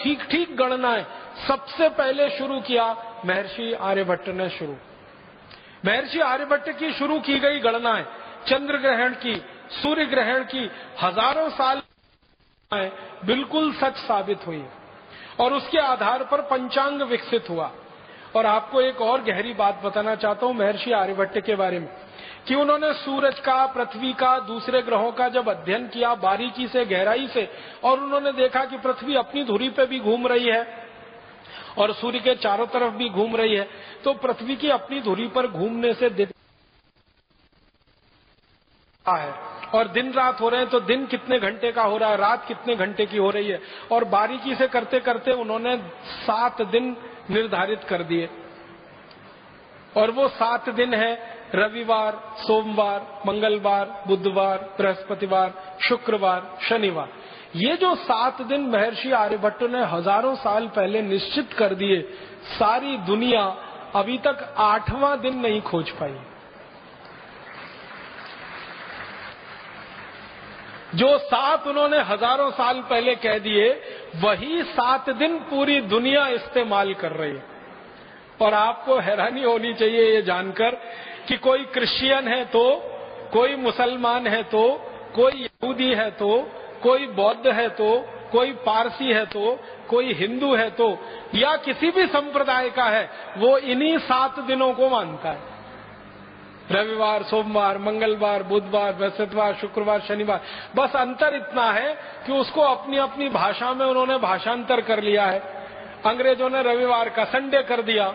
ठीक ठीक गणनाएं सबसे पहले शुरू किया महर्षि आर्यभट्ट ने महर्षि आर्यभट्ट की शुरू की गई गणनाएं चंद्र ग्रहण की, सूर्य ग्रहण की हजारों साल बिल्कुल सच साबित हुई और उसके आधार पर पंचांग विकसित हुआ। और आपको एक और गहरी बात बताना चाहता हूं महर्षि आर्यभट्ट के बारे में कि उन्होंने सूरज का, पृथ्वी का, दूसरे ग्रहों का जब अध्ययन किया बारीकी से, गहराई से, और उन्होंने देखा कि पृथ्वी अपनी धुरी पे भी घूम रही है और सूर्य के चारों तरफ भी घूम रही है, तो पृथ्वी की अपनी धुरी पर घूमने से दिन है और दिन रात हो रहे हैं, तो दिन कितने घंटे का हो रहा है, रात कितने घंटे की हो रही है। और बारीकी से करते करते उन्होंने 7 दिन निर्धारित कर दिए और वो 7 दिन है रविवार, सोमवार, मंगलवार, बुधवार, बृहस्पतिवार, शुक्रवार, शनिवार। ये जो 7 दिन महर्षि आर्यभट्ट ने हजारों साल पहले निश्चित कर दिए, सारी दुनिया अभी तक 8वां दिन नहीं खोज पाई। जो 7 उन्होंने हजारों साल पहले कह दिए, वही 7 दिन पूरी दुनिया इस्तेमाल कर रही है। और आपको हैरानी होनी चाहिए ये जानकर कि कोई क्रिश्चियन है तो, कोई मुसलमान है तो, कोई यहूदी है तो, कोई बौद्ध है तो, कोई पारसी है तो, कोई हिंदू है तो, या किसी भी संप्रदाय का है, वो इन्हीं 7 दिनों को मानता है। रविवार, सोमवार, मंगलवार, बुधवार, बृहस्पतिवार, शुक्रवार, शनिवार। बस अंतर इतना है कि उसको अपनी अपनी भाषा में उन्होंने भाषांतर कर लिया है। अंग्रेजों ने रविवार का संडे कर दिया,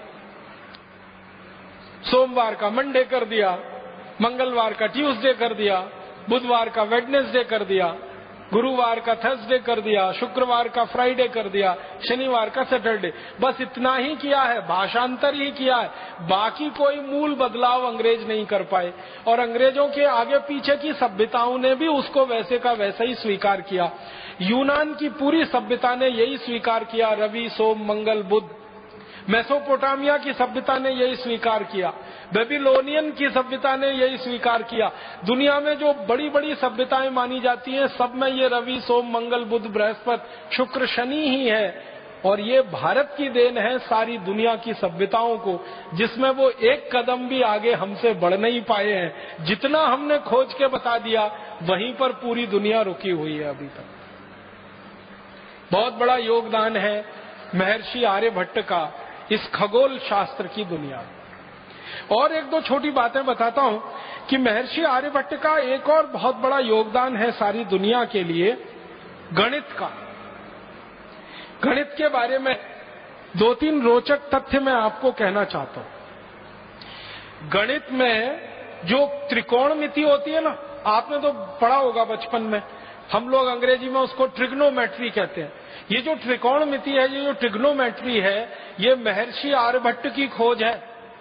सोमवार का मंडे कर दिया, मंगलवार का ट्यूसडे कर दिया, बुधवार का वेडनेसडे कर दिया, गुरुवार का थर्सडे कर दिया, शुक्रवार का फ्राइडे कर दिया, शनिवार का सैटरडे। बस इतना ही किया है, भाषांतर ही किया है, बाकी कोई मूल बदलाव अंग्रेज नहीं कर पाए। और अंग्रेजों के आगे पीछे की सभ्यताओं ने भी उसको वैसे का वैसा ही स्वीकार किया। यूनान की पूरी सभ्यता ने यही स्वीकार किया, रवि, सोम, मंगल, बुध। मेसोपोटामिया की सभ्यता ने यही स्वीकार किया, बेबीलोनियन की सभ्यता ने यही स्वीकार किया। दुनिया में जो बड़ी बड़ी सभ्यताएं मानी जाती हैं, सब में ये रवि, सोम, मंगल, बुध, बृहस्पति, शुक्र, शनि ही है। और ये भारत की देन है सारी दुनिया की सभ्यताओं को, जिसमें वो एक कदम भी आगे हमसे बढ़ नहीं पाए हैं। जितना हमने खोज के बता दिया, वहीं पर पूरी दुनिया रुकी हुई है अभी तक। बहुत बड़ा योगदान है महर्षि आर्यभट्ट का इस खगोल शास्त्र की दुनिया में। और एक दो छोटी बातें बताता हूं कि महर्षि आर्यभट्ट का एक और बहुत बड़ा योगदान है सारी दुनिया के लिए, गणित का। गणित के बारे में 2-3 रोचक तथ्य मैं आपको कहना चाहता हूं। गणित में जो त्रिकोणमिति होती है ना, आपने तो पढ़ा होगा बचपन में, हम लोग अंग्रेजी में उसको ट्रिग्नोमेट्री कहते हैं। ये जो त्रिकोणमिति है, ये जो ट्रिग्नोमेट्री है, ये महर्षि आर्यभट्ट की खोज है।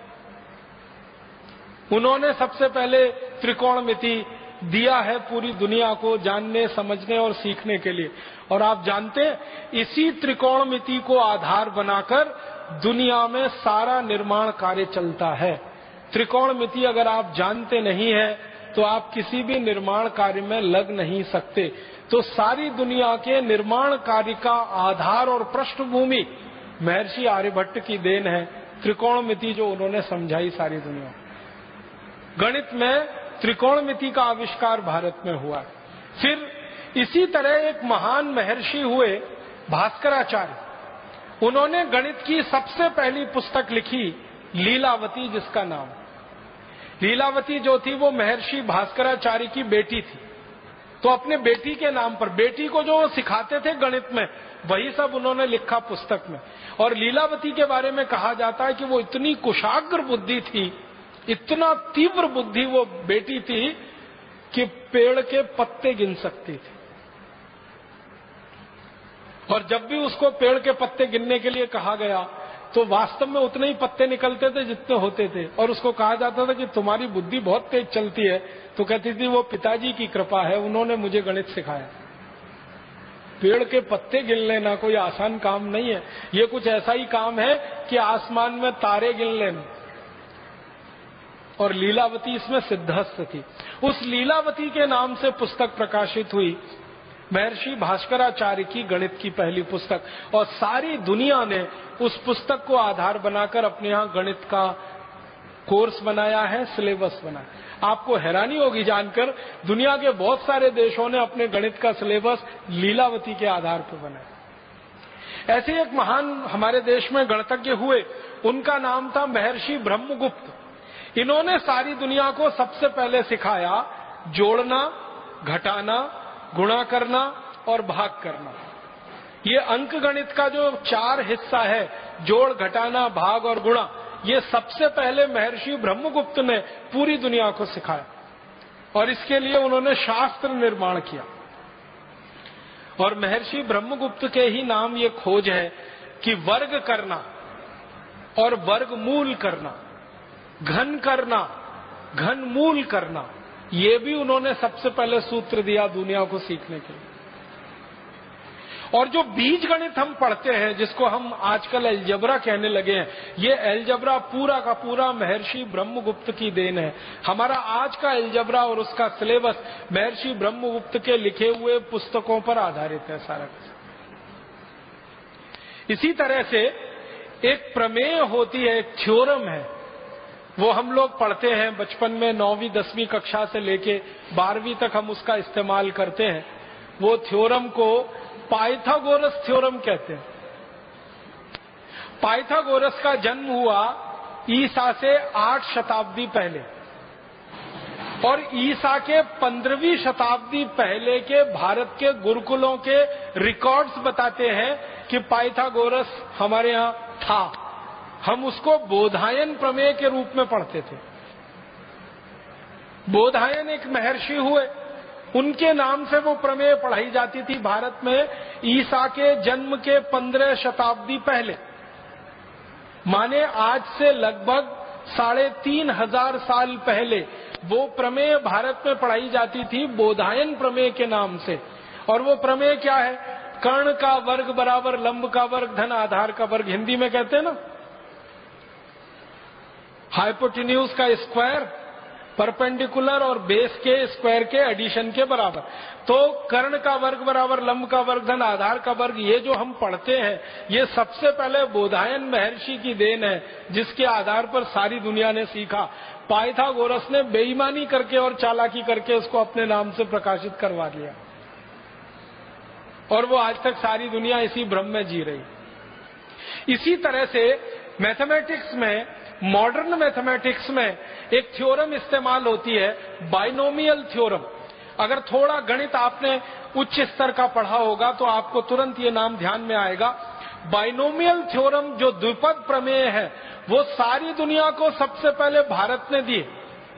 उन्होंने सबसे पहले त्रिकोणमिति दिया है पूरी दुनिया को जानने, समझने और सीखने के लिए। और आप जानते हैं, इसी त्रिकोणमिति को आधार बनाकर दुनिया में सारा निर्माण कार्य चलता है। त्रिकोणमिति अगर आप जानते नहीं है तो आप किसी भी निर्माण कार्य में लग नहीं सकते। तो सारी दुनिया के निर्माण कार्य का आधार और पृष्ठभूमि महर्षि आर्यभट्ट की देन है, त्रिकोणमिति जो उन्होंने समझाई सारी दुनिया। गणित में त्रिकोणमिति का आविष्कार भारत में हुआ। फिर इसी तरह एक महान महर्षि हुए भास्कराचार्य। उन्होंने गणित की सबसे पहली पुस्तक लिखी, लीलावती, जिसका नाम। लीलावती जो थी वो महर्षि भास्कराचार्य की बेटी थी। तो अपने बेटी के नाम पर, बेटी को जो सिखाते थे गणित में, वही सब उन्होंने लिखा पुस्तक में। और लीलावती के बारे में कहा जाता है कि वो इतनी कुशाग्र बुद्धि थी, इतना तीव्र बुद्धि वो बेटी थी कि पेड़ के पत्ते गिन सकती थी। और जब भी उसको पेड़ के पत्ते गिनने के लिए कहा गया तो वास्तव में उतने ही पत्ते निकलते थे जितने होते थे। और उसको कहा जाता था कि तुम्हारी बुद्धि बहुत तेज चलती है, तो कहती थी वो पिताजी की कृपा है, उन्होंने मुझे गणित सिखाया। पेड़ के पत्ते गिन लेना कोई आसान काम नहीं है, ये कुछ ऐसा ही काम है कि आसमान में तारे गिन लेना। और लीलावती इसमें सिद्धहस्त थी। उस लीलावती के नाम से पुस्तक प्रकाशित हुई महर्षि भास्कराचार्य की गणित की पहली पुस्तक, और सारी दुनिया ने उस पुस्तक को आधार बनाकर अपने यहाँ गणित का कोर्स बनाया है, सिलेबस बनाया। आपको हैरानी होगी जानकर, दुनिया के बहुत सारे देशों ने अपने गणित का सिलेबस लीलावती के आधार पर बनाया। ऐसे एक महान हमारे देश में गणितज्ञ हुए, उनका नाम था महर्षि ब्रह्मगुप्त। इन्होंने सारी दुनिया को सबसे पहले सिखाया जोड़ना, घटाना, गुणा करना और भाग करना। ये अंक गणित का जो 4 हिस्सा है, जोड़, घटाना, भाग और गुणा, ये सबसे पहले महर्षि ब्रह्मगुप्त ने पूरी दुनिया को सिखाया, और इसके लिए उन्होंने शास्त्र निर्माण किया। और महर्षि ब्रह्मगुप्त के ही नाम ये खोज है कि वर्ग करना और वर्गमूल करना, घन करना, घनमूल करना, ये भी उन्होंने सबसे पहले सूत्र दिया दुनिया को सीखने के लिए। और जो बीज गणित हम पढ़ते हैं, जिसको हम आजकल एलजबरा कहने लगे हैं, ये एलजबरा पूरा का पूरा महर्षि ब्रह्मगुप्त की देन है। हमारा आज का एलजबरा और उसका सिलेबस महर्षि ब्रह्मगुप्त के लिखे हुए पुस्तकों पर आधारित है सारा। इसी तरह से एक प्रमेय होती है, एक थ्योरम है, वो हम लोग पढ़ते हैं बचपन में, 9वीं 10वीं कक्षा से लेके 12वीं तक हम उसका इस्तेमाल करते हैं। वो थ्योरम को पाइथागोरस थ्योरम कहते हैं। पाइथागोरस का जन्म हुआ ईसा से 8 शताब्दी पहले, और ईसा के 15वीं शताब्दी पहले के भारत के गुरुकुलों के रिकॉर्ड्स बताते हैं कि पाइथागोरस हमारे यहाँ था। हम उसको बोधायन प्रमेय के रूप में पढ़ते थे। बोधायन एक महर्षि हुए, उनके नाम से वो प्रमेय पढ़ाई जाती थी भारत में ईसा के जन्म के 15 शताब्दी पहले। माने आज से लगभग 3500 साल पहले वो प्रमेय भारत में पढ़ाई जाती थी बोधायन प्रमेय के नाम से। और वो प्रमेय क्या है? कर्ण का वर्ग बराबर लंब का वर्ग धन आधार का वर्ग, हिंदी में कहते हैं ना। हाइपोटेन्यूज का स्क्वायर परपेंडिकुलर और बेस के स्क्वायर के एडिशन के बराबर। तो कर्ण का वर्ग बराबर लंब का वर्ग धन आधार का वर्ग, ये जो हम पढ़ते हैं, ये सबसे पहले बोधायन महर्षि की देन है, जिसके आधार पर सारी दुनिया ने सीखा। पाइथागोरस ने बेईमानी करके और चालाकी करके उसको अपने नाम से प्रकाशित करवा दिया, और वो आज तक सारी दुनिया इसी भ्रम में जी रही। इसी तरह से मैथमेटिक्स में, मॉडर्न मैथमेटिक्स में एक थ्योरम इस्तेमाल होती है, बाइनोमियल थ्योरम। अगर थोड़ा गणित आपने उच्च स्तर का पढ़ा होगा तो आपको तुरंत ये नाम ध्यान में आएगा। बाइनोमियल थ्योरम जो द्विपद प्रमेय है, वो सारी दुनिया को सबसे पहले भारत ने दी,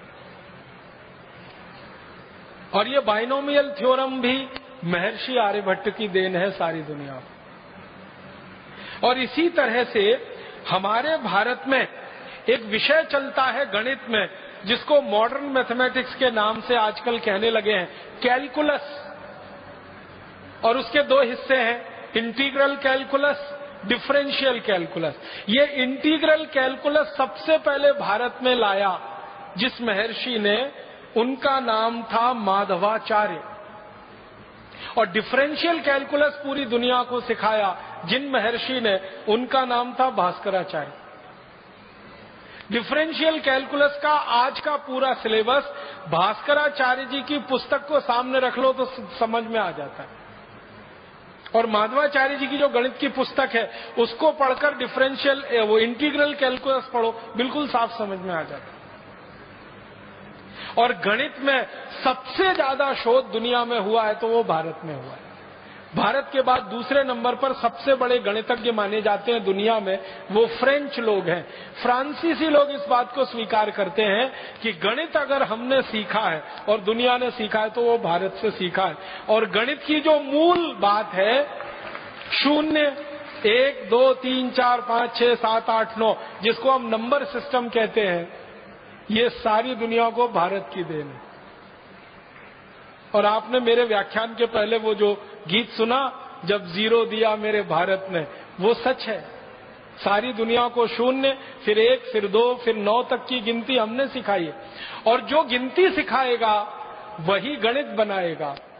और ये बाइनोमियल थ्योरम भी महर्षि आर्यभट्ट की देन है सारी दुनिया को। और इसी तरह से हमारे भारत में एक विषय चलता है गणित में, जिसको मॉडर्न मैथमेटिक्स के नाम से आजकल कहने लगे हैं, कैलकुलस। और उसके 2 हिस्से हैं, इंटीग्रल कैलकुलस, डिफरेंशियल कैलकुलस। ये इंटीग्रल कैलकुलस सबसे पहले भारत में लाया जिस महर्षि ने, उनका नाम था माधवाचार्य। और डिफरेंशियल कैलकुलस पूरी दुनिया को सिखाया जिन महर्षि ने, उनका नाम था भास्कराचार्य। डिफरेंशियल कैलकुलस का आज का पूरा सिलेबस भास्कराचार्य जी की पुस्तक को सामने रख लो तो समझ में आ जाता है। और माधवाचार्य जी की जो गणित की पुस्तक है, उसको पढ़कर डिफरेंशियल, वो इंटीग्रल कैलकुलस पढ़ो, बिल्कुल साफ समझ में आ जाता है। और गणित में सबसे ज्यादा शोध दुनिया में हुआ है तो वो भारत में हुआ है। भारत के बाद दूसरे नंबर पर सबसे बड़े गणितज्ञ माने जाते हैं दुनिया में, वो फ्रेंच लोग हैं। फ्रांसीसी लोग इस बात को स्वीकार करते हैं कि गणित अगर हमने सीखा है और दुनिया ने सीखा है तो वो भारत से सीखा है। और गणित की जो मूल बात है, 0, 1, 2, 3, 4, 5, 6, 7, 8, 9, जिसको हम नंबर सिस्टम कहते हैं, ये सारी दुनिया को भारत की देन है। और आपने मेरे व्याख्यान के पहले वो जो गीत सुना, जब 0 दिया मेरे भारत ने, वो सच है। सारी दुनिया को 0, फिर 1, फिर 2, फिर 9 तक की गिनती हमने सिखाई है। और जो गिनती सिखाएगा वही गणित बनाएगा।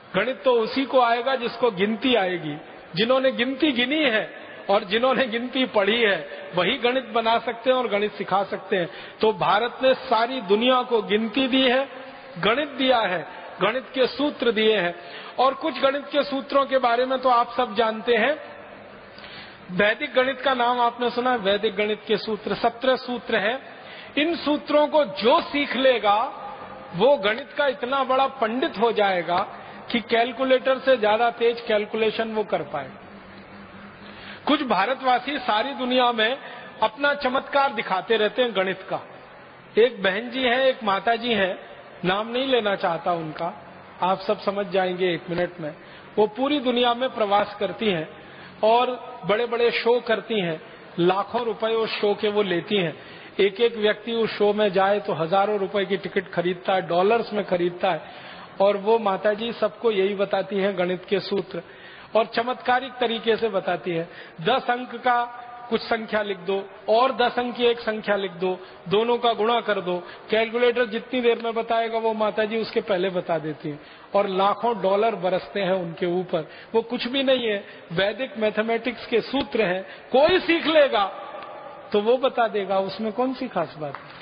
गणित तो उसी को आएगा जिसको गिनती आएगी। जिन्होंने गिनती गिनी है और जिन्होंने गिनती पढ़ी है वही गणित बना सकते हैं और गणित सिखा सकते हैं। तो भारत ने सारी दुनिया को गिनती दी है, गणित दिया है, गणित के सूत्र दिए हैं। और कुछ गणित के सूत्रों के बारे में तो आप सब जानते हैं। वैदिक गणित का नाम आपने सुना है? वैदिक गणित के सूत्र 17 सूत्र हैं। इन सूत्रों को जो सीख लेगा वो गणित का इतना बड़ा पंडित हो जाएगा कि कैलकुलेटर से ज्यादा तेज कैलकुलेशन वो कर पाए। कुछ भारतवासी सारी दुनिया में अपना चमत्कार दिखाते रहते हैं गणित का। एक बहन जी है, एक माता जी है, नाम नहीं लेना चाहता उनका, आप सब समझ जाएंगे 1 मिनट में। वो पूरी दुनिया में प्रवास करती हैं और बड़े बड़े शो करती हैं। लाखों रुपए उस शो के वो लेती हैं। एक एक व्यक्ति उस शो में जाए तो हजारों रुपए की टिकट खरीदता है, डॉलर्स में खरीदता है। और वो माताजी सबको यही बताती हैं गणित के सूत्र, और चमत्कारिक तरीके से बताती है। 10 अंक का कुछ संख्या लिख दो और 10 अंक की एक संख्या लिख दो, दोनों का गुणा कर दो। कैलकुलेटर जितनी देर में बताएगा वो माताजी उसके पहले बता देती है। और लाखों डॉलर बरसते हैं उनके ऊपर। वो कुछ भी नहीं है, वैदिक मैथमेटिक्स के सूत्र हैं। कोई सीख लेगा तो वो बता देगा, उसमें कौन सी खास बात है।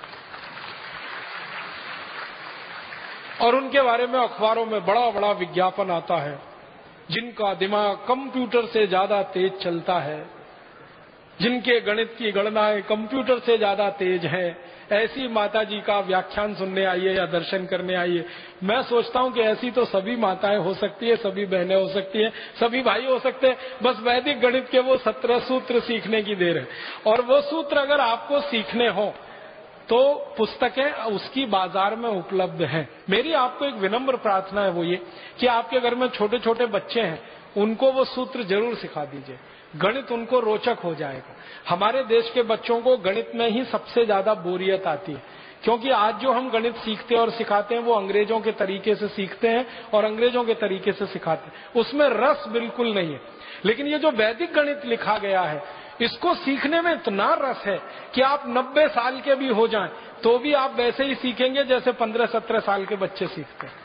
और उनके बारे में अखबारों में बड़ा बड़ा विज्ञापन आता है, जिनका दिमाग कंप्यूटर से ज्यादा तेज चलता है, जिनके गणित की गणनाएं कंप्यूटर से ज्यादा तेज है, ऐसी माताजी का व्याख्यान सुनने आइए या दर्शन करने आइए। मैं सोचता हूं कि ऐसी तो सभी माताएं हो सकती है, सभी बहनें हो सकती हैं, सभी भाई हो सकते हैं। बस वैदिक गणित के वो 17 सूत्र सीखने की देर है। और वो सूत्र अगर आपको सीखने हो तो पुस्तकें उसकी बाजार में उपलब्ध हैं। मेरी आपको एक विनम्र प्रार्थना है, वो ये कि आपके घर में छोटे छोटे बच्चे हैं, उनको वो सूत्र जरूर सिखा दीजिए। गणित उनको रोचक हो जाएगा। हमारे देश के बच्चों को गणित में ही सबसे ज्यादा बोरियत आती है, क्योंकि आज जो हम गणित सीखते हैं और सिखाते हैं वो अंग्रेजों के तरीके से सीखते हैं और अंग्रेजों के तरीके से सिखाते हैं। उसमें रस बिल्कुल नहीं है। लेकिन ये जो वैदिक गणित लिखा गया है, इसको सीखने में इतना रस है कि आप 90 साल के भी हो जाएं तो भी आप वैसे ही सीखेंगे जैसे 15-17 साल के बच्चे सीखते हैं।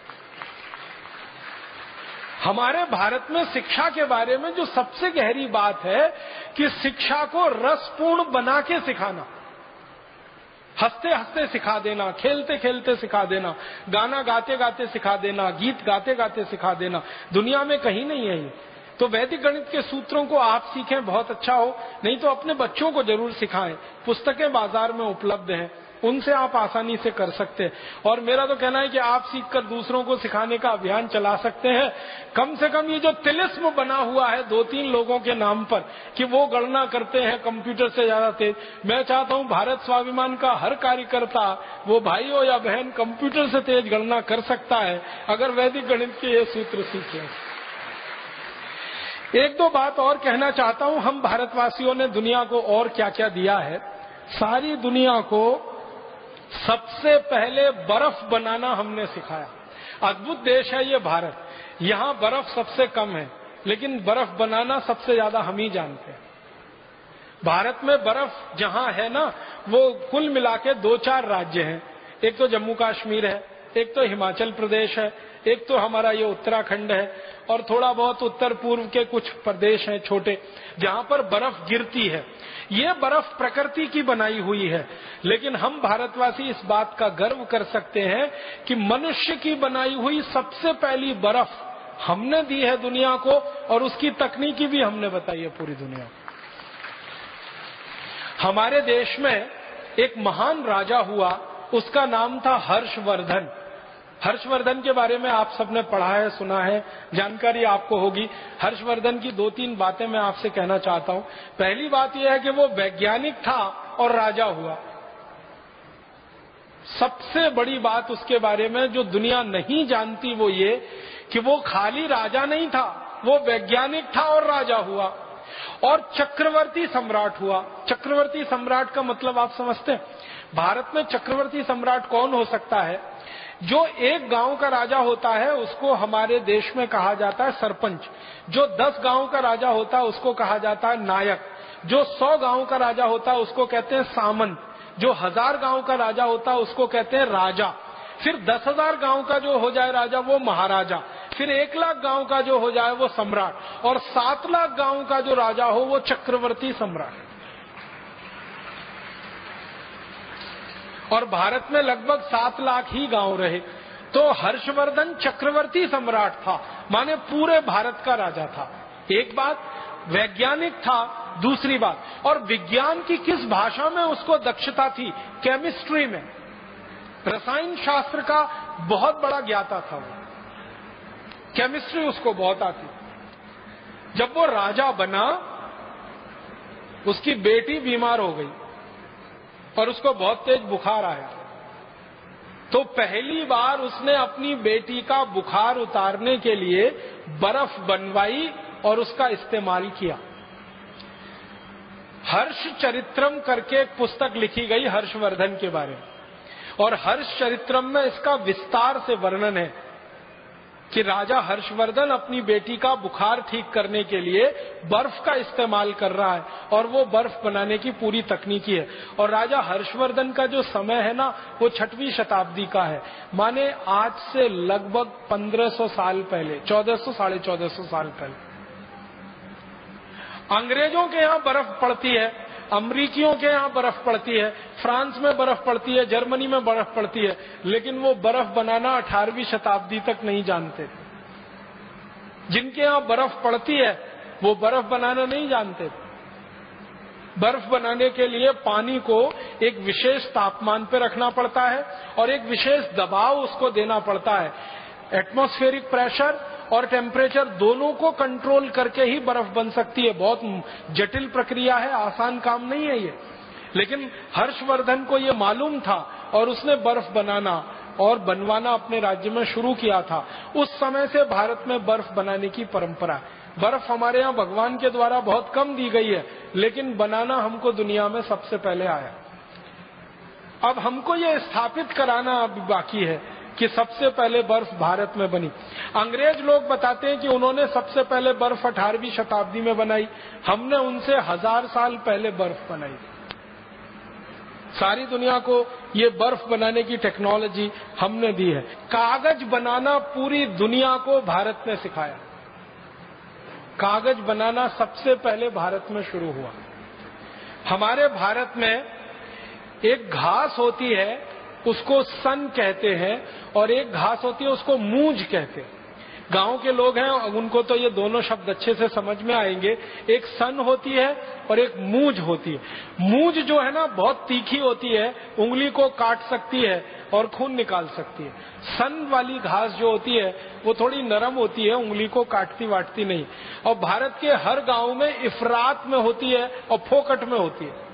हमारे भारत में शिक्षा के बारे में जो सबसे गहरी बात है कि शिक्षा को रसपूर्ण बना के सिखाना, हंसते हंसते सिखा देना, खेलते खेलते सिखा देना, गाना गाते गाते सिखा देना, गीत गाते गाते सिखा देना, दुनिया में कहीं नहीं है ये। तो वैदिक गणित के सूत्रों को आप सीखें, बहुत अच्छा हो। नहीं तो अपने बच्चों को जरूर सिखाएं। पुस्तकें बाजार में उपलब्ध हैं, उनसे आप आसानी से कर सकते हैं। और मेरा तो कहना है कि आप सीखकर दूसरों को सिखाने का अभियान चला सकते हैं। कम से कम ये जो तिलिस्म बना हुआ है 2-3 लोगों के नाम पर कि वो गणना करते हैं कंप्यूटर से ज्यादा तेज, मैं चाहता हूं भारत स्वाभिमान का हर कार्यकर्ता, वो भाई हो या बहन, कंप्यूटर से तेज गणना कर सकता है अगर वैदिक गणित के ये सूत्र सीखे। एक दो बात और कहना चाहता हूं। हम भारतवासियों ने दुनिया को और क्या क्या दिया है। सारी दुनिया को सबसे पहले बर्फ बनाना हमने सिखाया। अद्भुत देश है ये भारत। यहाँ बर्फ सबसे कम है, लेकिन बर्फ बनाना सबसे ज्यादा हम ही जानते हैं। भारत में बर्फ जहाँ है ना, वो कुल मिला के 2-4 राज्य हैं। एक तो जम्मू कश्मीर है, एक तो हिमाचल प्रदेश है, एक तो हमारा ये उत्तराखंड है, और थोड़ा बहुत उत्तर पूर्व के कुछ प्रदेश हैं छोटे, जहाँ पर बर्फ गिरती है। ये बर्फ प्रकृति की बनाई हुई है, लेकिन हम भारतवासी इस बात का गर्व कर सकते हैं कि मनुष्य की बनाई हुई सबसे पहली बर्फ हमने दी है दुनिया को, और उसकी तकनीकी भी हमने बताई है पूरी दुनिया को। हमारे देश में एक महान राजा हुआ, उसका नाम था हर्षवर्धन। हर्षवर्धन के बारे में आप सबने पढ़ा है, सुना है, जानकारी आपको होगी। हर्षवर्धन की 2-3 बातें मैं आपसे कहना चाहता हूं। पहली बात यह है कि वो वैज्ञानिक था और राजा हुआ। सबसे बड़ी बात उसके बारे में जो दुनिया नहीं जानती वो ये कि वो खाली राजा नहीं था, वो वैज्ञानिक था और राजा हुआ, और चक्रवर्ती सम्राट हुआ। चक्रवर्ती सम्राट का मतलब आप समझते हैं? भारत में चक्रवर्ती सम्राट कौन हो सकता है? जो एक गांव का राजा होता है उसको हमारे देश में कहा जाता है सरपंच। जो 10 गांव का राजा होता है उसको कहा जाता है नायक। जो 100 गांव का राजा होता है उसको कहते हैं सामंत। जो 1000 गांव का राजा होता है उसको कहते हैं राजा। फिर 10,000 गांव का जो हो जाए राजा वो महाराजा। फिर 1 लाख गांव का जो हो जाए वो सम्राट, और 7 लाख गांव का जो राजा हो वो चक्रवर्ती सम्राट। और भारत में लगभग 7 लाख ही गांव रहे, तो हर्षवर्धन चक्रवर्ती सम्राट था, माने पूरे भारत का राजा था। एक बात, वैज्ञानिक था। दूसरी बात, और विज्ञान की किस भाषा में उसको दक्षता थी? केमिस्ट्री में, रसायन शास्त्र का बहुत बड़ा ज्ञाता था वो, केमिस्ट्री उसको बहुत आती। जब वो राजा बना, उसकी बेटी बीमार हो गई और उसको बहुत तेज बुखार आया, तो पहली बार उसने अपनी बेटी का बुखार उतारने के लिए बर्फ बनवाई और उसका इस्तेमाल किया। हर्ष चरित्रम करके एक पुस्तक लिखी गई हर्षवर्धन के बारे में, और हर्ष चरित्रम में इसका विस्तार से वर्णन है कि राजा हर्षवर्धन अपनी बेटी का बुखार ठीक करने के लिए बर्फ का इस्तेमाल कर रहा है, और वो बर्फ बनाने की पूरी तकनीकी है। और राजा हर्षवर्धन का जो समय है ना, वो 6वीं शताब्दी का है, माने आज से लगभग 1500 साल पहले, 1400 साढ़े 1400 साल पहले। अंग्रेजों के यहाँ बर्फ पड़ती है, अमरीकियों के यहाँ बर्फ पड़ती है, फ्रांस में बर्फ पड़ती है, जर्मनी में बर्फ पड़ती है, लेकिन वो बर्फ बनाना 18वीं शताब्दी तक नहीं जानते थे। जिनके यहाँ बर्फ पड़ती है वो बर्फ बनाना नहीं जानते थे। बर्फ बनाने के लिए पानी को एक विशेष तापमान पर रखना पड़ता है और एक विशेष दबाव उसको देना पड़ता है। एटमॉस्फेरिक प्रेशर और टेम्परेचर दोनों को कंट्रोल करके ही बर्फ बन सकती है। बहुत जटिल प्रक्रिया है, आसान काम नहीं है ये, लेकिन हर्षवर्धन को ये मालूम था और उसने बर्फ बनाना और बनवाना अपने राज्य में शुरू किया था। उस समय से भारत में बर्फ बनाने की परंपरा है। बर्फ हमारे यहाँ भगवान के द्वारा बहुत कम दी गई है, लेकिन बनाना हमको दुनिया में सबसे पहले आया। अब हमको ये स्थापित कराना अभी बाकी है कि सबसे पहले बर्फ भारत में बनी। अंग्रेज लोग बताते हैं कि उन्होंने सबसे पहले बर्फ 18वीं शताब्दी में बनाई, हमने उनसे 1000 साल पहले बर्फ बनाई। सारी दुनिया को ये बर्फ बनाने की टेक्नोलॉजी हमने दी है। कागज बनाना पूरी दुनिया को भारत ने सिखाया। कागज बनाना सबसे पहले भारत में शुरू हुआ। हमारे भारत में एक घास होती है, उसको सन कहते हैं, और एक घास होती है उसको मूंज कहते हैं। गांव के लोग हैं उनको तो ये दोनों शब्द अच्छे से समझ में आएंगे। एक सन होती है और एक मूंज होती है। मूंज जो है ना बहुत तीखी होती है, उंगली को काट सकती है और खून निकाल सकती है। सन वाली घास जो होती है वो थोड़ी नरम होती है, उंगली को काटती वाटती नहीं। और भारत के हर गांव में इफरात में होती है और फोकट में होती है।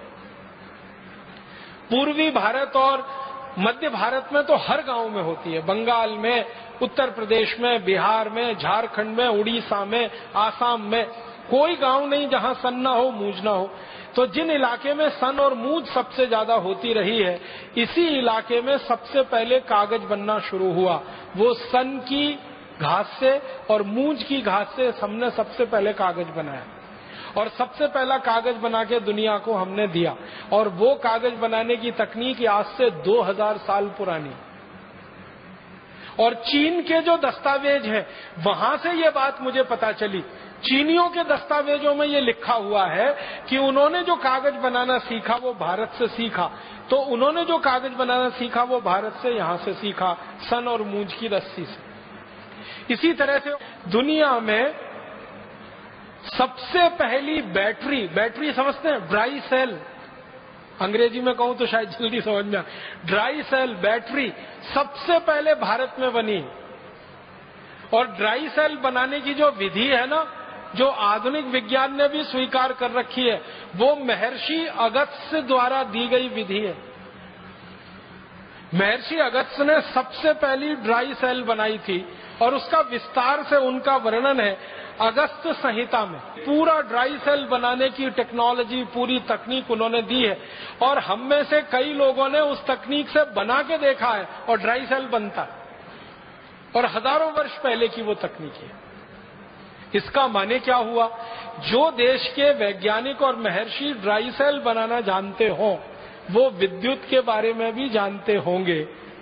पूर्वी भारत और मध्य भारत में तो हर गांव में होती है। बंगाल में, उत्तर प्रदेश में, बिहार में, झारखंड में, उड़ीसा में, आसाम में कोई गांव नहीं जहां सन ना हो, मूंज ना हो। तो जिन इलाके में सन और मूंज सबसे ज्यादा होती रही है, इसी इलाके में सबसे पहले कागज बनना शुरू हुआ। वो सन की घास से और मूंज की घास से हमने सबसे पहले कागज बनाया, और सबसे पहला कागज बना के दुनिया को हमने दिया। और वो कागज बनाने की तकनीक आज से 2000 साल पुरानी। और चीन के जो दस्तावेज है वहां से ये बात मुझे पता चली। चीनियों के दस्तावेजों में ये लिखा हुआ है कि उन्होंने जो कागज बनाना सीखा वो भारत से सीखा। तो उन्होंने जो कागज बनाना सीखा वो भारत से, यहां से सीखा, सन और मूंज की रस्सी से। इसी तरह से दुनिया में सबसे पहली बैटरी समझते हैं, ड्राई सेल, अंग्रेजी में कहूं तो शायद जल्दी समझ में, ड्राई सेल बैटरी सबसे पहले भारत में बनी। और ड्राई सेल बनाने की जो विधि है ना, जो आधुनिक विज्ञान ने भी स्वीकार कर रखी है, वो महर्षि अगस्त्य द्वारा दी गई विधि है। महर्षि अगस्त्य ने सबसे पहली ड्राई सेल बनाई थी और उसका विस्तार से उनका वर्णन है अगस्त्य संहिता में। पूरा ड्राई सेल बनाने की टेक्नोलॉजी, पूरी तकनीक उन्होंने दी है, और हम में से कई लोगों ने उस तकनीक से बना के देखा है और ड्राई सेल बनता है, और हजारों वर्ष पहले की वो तकनीक है। इसका माने क्या हुआ? जो देश के वैज्ञानिक और महर्षि ड्राई सेल बनाना जानते हो, वो विद्युत के बारे में भी जानते होंगे,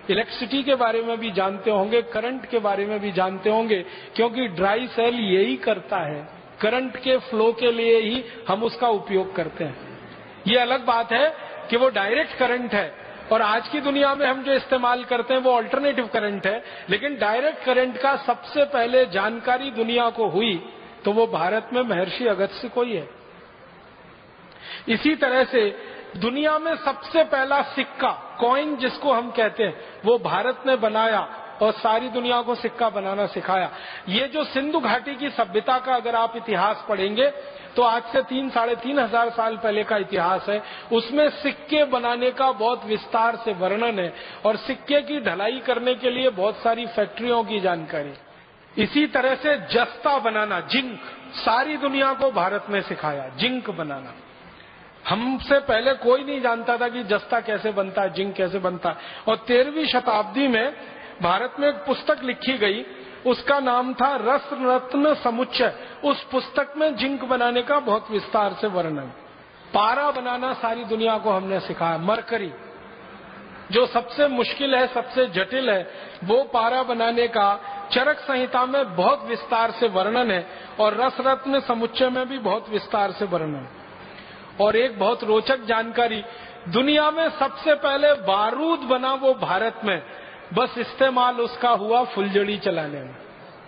इलेक्ट्रिसिटी के बारे में भी जानते होंगे, करंट के बारे में भी जानते होंगे, क्योंकि ड्राई सेल यही करता है, करंट के फ्लो के लिए ही हम उसका उपयोग करते हैं। ये अलग बात है कि वो डायरेक्ट करंट है, और आज की दुनिया में हम जो इस्तेमाल करते हैं वो अल्टरनेटिव करंट है, लेकिन डायरेक्ट करंट का सबसे पहले जानकारी दुनिया को हुई तो वो भारत में महर्षि अगस्त्य को ही है। इसी तरह से दुनिया में सबसे पहला सिक्का, कॉइन जिसको हम कहते हैं, वो भारत ने बनाया और सारी दुनिया को सिक्का बनाना सिखाया। ये जो सिंधु घाटी की सभ्यता का अगर आप इतिहास पढ़ेंगे तो आज से 3-3.5 हजार साल पहले का इतिहास है, उसमें सिक्के बनाने का बहुत विस्तार से वर्णन है और सिक्के की ढलाई करने के लिए बहुत सारी फैक्ट्रियों की जानकारी। इसी तरह से जस्ता बनाना, जिंक, सारी दुनिया को भारत ने सिखाया, जिंक बनाना। हमसे पहले कोई नहीं जानता था कि जस्ता कैसे बनता है, जिंक कैसे बनता है। और 13वीं शताब्दी में भारत में एक पुस्तक लिखी गई, उसका नाम था रस रत्न समुच्चय। उस पुस्तक में जिंक बनाने का बहुत विस्तार से वर्णन। पारा बनाना सारी दुनिया को हमने सिखाया। मरकरी जो सबसे मुश्किल है, सबसे जटिल है, वो पारा बनाने का चरक संहिता में बहुत विस्तार से वर्णन है और रस रत्न समुच्चय में भी बहुत विस्तार से वर्णन। और एक बहुत रोचक जानकारी, दुनिया में सबसे पहले बारूद बना वो भारत में, बस इस्तेमाल उसका हुआ फुलझड़ी चलाने में।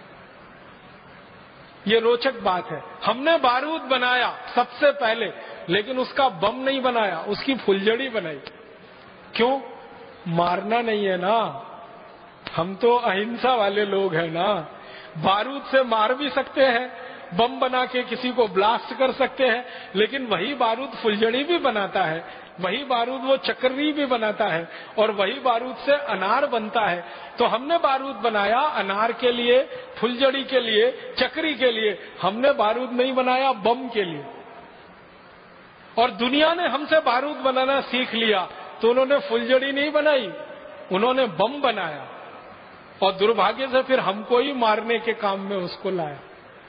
ये रोचक बात है। हमने बारूद बनाया सबसे पहले, लेकिन उसका बम नहीं बनाया, उसकी फुलझड़ी बनाई। क्यों? मारना नहीं है ना, हम तो अहिंसा वाले लोग हैं ना। बारूद से मार भी सकते हैं, बम बना के किसी को ब्लास्ट कर सकते हैं, लेकिन वही बारूद फुलझड़ी भी बनाता है, वही बारूद वो चक्री भी बनाता है, और वही बारूद से अनार बनता है। तो हमने बारूद बनाया अनार के लिए, फुलझड़ी के लिए, चक्री के लिए। हमने बारूद नहीं बनाया बम के लिए। और दुनिया ने हमसे बारूद बनाना सीख लिया तो उन्होंने फुलझड़ी नहीं बनाई, उन्होंने बम बनाया, और दुर्भाग्य से फिर हमको ही मारने के काम में उसको लाया।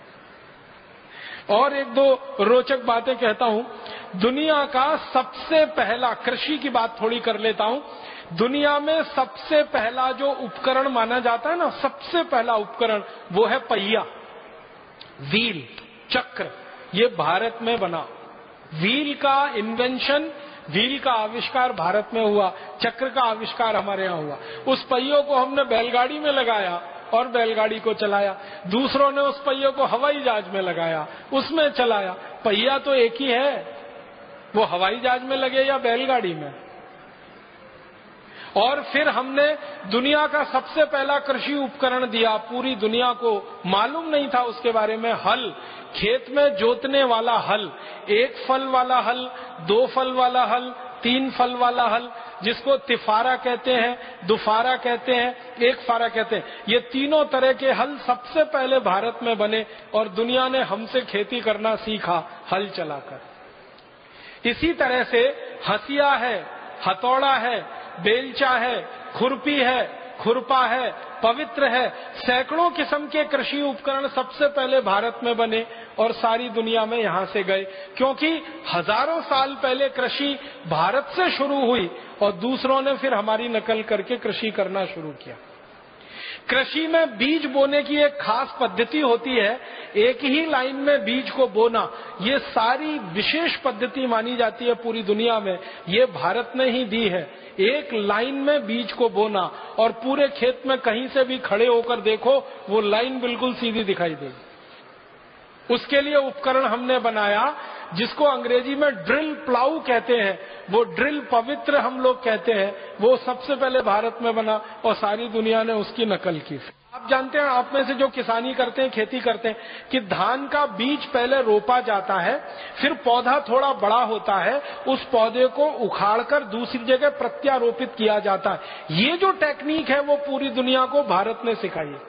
और एक दो रोचक बातें कहता हूं। दुनिया का सबसे पहला, कृषि की बात थोड़ी कर लेता हूं। दुनिया में सबसे पहला जो उपकरण माना जाता है ना, सबसे पहला उपकरण, वो है पहिया, व्हील, चक्र। ये भारत में बना। व्हील का इन्वेंशन, व्हील का आविष्कार भारत में हुआ, चक्र का आविष्कार हमारे यहाँ हुआ। उस पहियों को हमने बैलगाड़ी में लगाया और बैलगाड़ी को चलाया। दूसरों ने उस पहियों को हवाई जहाज में लगाया, उसमें चलाया। पहिया तो एक ही है, वो हवाई जहाज में लगे या बैलगाड़ी में। और फिर हमने दुनिया का सबसे पहला कृषि उपकरण दिया, पूरी दुनिया को मालूम नहीं था उसके बारे में, हल। खेत में जोतने वाला हल, 1 फल वाला हल, 2 फल वाला हल, 3 फल वाला हल, जिसको तिफारा कहते हैं, दुफारा कहते हैं, 1 फारा कहते हैं। ये तीनों तरह के हल सबसे पहले भारत में बने और दुनिया ने हमसे खेती करना सीखा हल चलाकर। इसी तरह से हसिया है, हथौड़ा है, बेलचा है, खुरपी है, खुरपा है, पवित्र है। सैकड़ों किस्म के कृषि उपकरण सबसे पहले भारत में बने और सारी दुनिया में यहां से गए, क्योंकि हजारों साल पहले कृषि भारत से शुरू हुई और दूसरों ने फिर हमारी नकल करके कृषि करना शुरू किया। कृषि में बीज बोने की एक खास पद्धति होती है, एक ही लाइन में बीज को बोना। ये सारी विशेष पद्धति मानी जाती है पूरी दुनिया में, ये भारत ने ही दी है। एक लाइन में बीज को बोना और पूरे खेत में कहीं से भी खड़े होकर देखो, वो लाइन बिल्कुल सीधी दिखाई देगी। उसके लिए उपकरण हमने बनाया जिसको अंग्रेजी में ड्रिल प्लाऊ कहते हैं। वो ड्रिल पवित्र हम लोग कहते हैं, वो सबसे पहले भारत में बना और सारी दुनिया ने उसकी नकल की। आप जानते हैं, आप में से जो किसानी करते हैं, खेती करते हैं, कि धान का बीज पहले रोपा जाता है, फिर पौधा थोड़ा बड़ा होता है, उस पौधे को उखाड़कर दूसरी जगह प्रत्यारोपित किया जाता है। ये जो टेक्निक है वो पूरी दुनिया को भारत ने सिखाई है।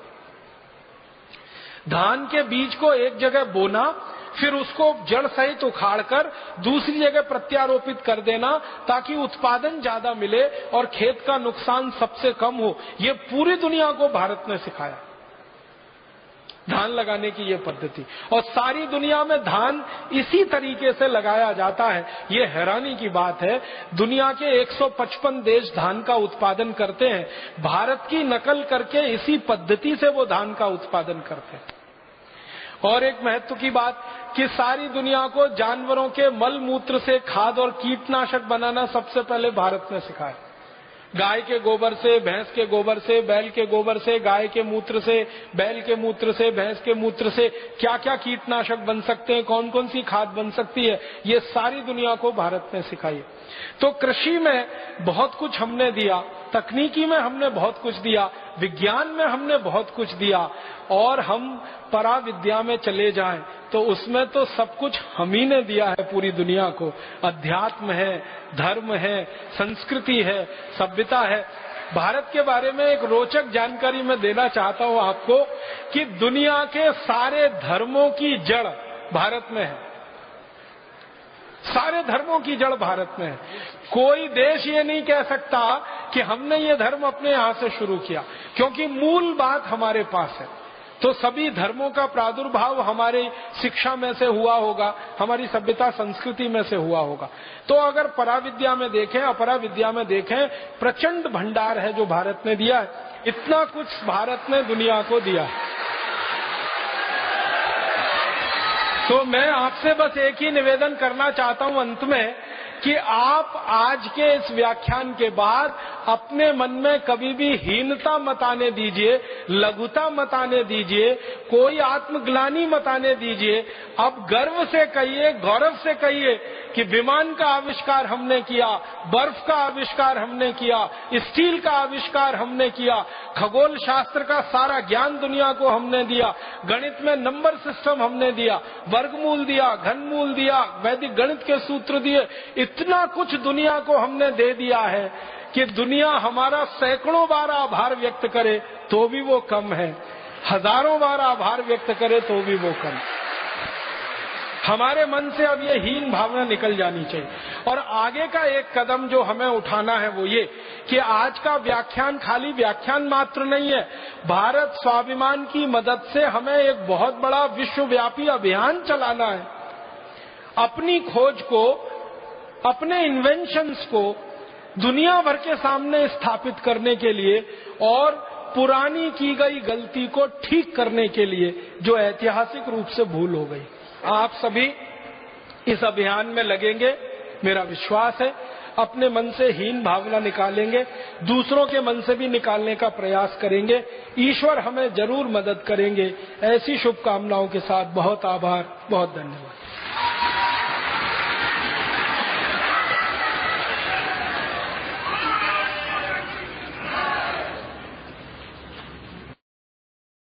धान के बीज को एक जगह बोना, फिर उसको जड़ सहित उखाड़कर दूसरी जगह प्रत्यारोपित कर देना ताकि उत्पादन ज्यादा मिले और खेत का नुकसान सबसे कम हो। ये पूरी दुनिया को भारत ने सिखाया। धान लगाने की ये पद्धति, और सारी दुनिया में धान इसी तरीके से लगाया जाता है। ये हैरानी की बात है, दुनिया के 155 देश धान का उत्पादन करते हैं, भारत की नकल करके इसी पद्धति से वो धान का उत्पादन करते हैं। और एक महत्व की बात कि सारी दुनिया को जानवरों के मल मूत्र से खाद और कीटनाशक बनाना सबसे पहले भारत ने सिखाया। गाय के गोबर से, भैंस के गोबर से, बैल के गोबर से, गाय के मूत्र से, बैल के मूत्र से, भैंस के मूत्र से क्या क्या कीटनाशक बन सकते हैं, कौन कौन सी खाद बन सकती है, ये सारी दुनिया को भारत ने सिखाई। तो कृषि में बहुत कुछ हमने दिया, तकनीकी में हमने बहुत कुछ दिया, विज्ञान में हमने बहुत कुछ दिया, और हम पराविद्या में चले जाएं तो उसमें तो सब कुछ हम ही ने दिया है पूरी दुनिया को। अध्यात्म है, धर्म है, संस्कृति है, सभ्यता है। भारत के बारे में एक रोचक जानकारी मैं देना चाहता हूं आपको कि दुनिया के सारे धर्मों की जड़ भारत में है। सारे धर्मों की जड़ भारत में है। कोई देश ये नहीं कह सकता कि हमने ये धर्म अपने यहां से शुरू किया, क्योंकि मूल बात हमारे पास है। तो सभी धर्मों का प्रादुर्भाव हमारी शिक्षा में से हुआ होगा, हमारी सभ्यता संस्कृति में से हुआ होगा। तो अगर पराविद्या में देखें, अपराविद्या में देखें, प्रचंड भंडार है जो भारत ने दिया है। इतना कुछ भारत ने दुनिया को दिया है। तो मैं आपसे बस एक ही निवेदन करना चाहता हूं अंत में कि आप आज के इस व्याख्यान के बाद अपने मन में कभी भी हीनता मत आने दीजिए, लघुता मत आने दीजिए, कोई आत्मग्लानि मत आने दीजिए। अब गर्व से कहिए, गौरव से कहिए कि विमान का आविष्कार हमने किया, बर्फ का आविष्कार हमने किया, स्टील का आविष्कार हमने किया, खगोल शास्त्र का सारा ज्ञान दुनिया को हमने दिया, गणित में नंबर सिस्टम हमने दिया, वर्गमूल दिया, घनमूल दिया, वैदिक गणित के सूत्र दिए। इतना कुछ दुनिया को हमने दे दिया है कि दुनिया हमारा सैकड़ों बार आभार व्यक्त करे तो भी वो कम है, हजारों बार आभार व्यक्त करे तो भी वो कम। हमारे मन से अब ये हीन भावना निकल जानी चाहिए। और आगे का एक कदम जो हमें उठाना है वो ये कि आज का व्याख्यान खाली व्याख्यान मात्र नहीं है। भारत स्वाभिमान की मदद से हमें एक बहुत बड़ा विश्वव्यापी अभियान चलाना है। अपनी खोज को, अपने इन्वेंशंस को दुनिया भर के सामने स्थापित करने के लिए और पुरानी की गई गलती को ठीक करने के लिए जो ऐतिहासिक रूप से भूल हो गई। आप सभी इस अभियान में लगेंगे, मेरा विश्वास है। अपने मन से हीन भावना निकालेंगे, दूसरों के मन से भी निकालने का प्रयास करेंगे। ईश्वर हमें जरूर मदद करेंगे। ऐसी शुभकामनाओं के साथ बहुत आभार, बहुत धन्यवाद।